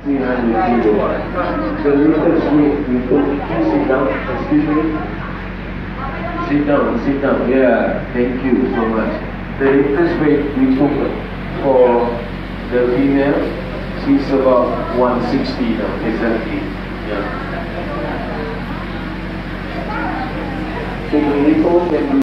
300 kilo. The latest weight we took, please sit down, excuse me. Sit down, yeah, thank you so much. The latest weight we took for the female, she's about 160 now, exactly, yeah. So the little can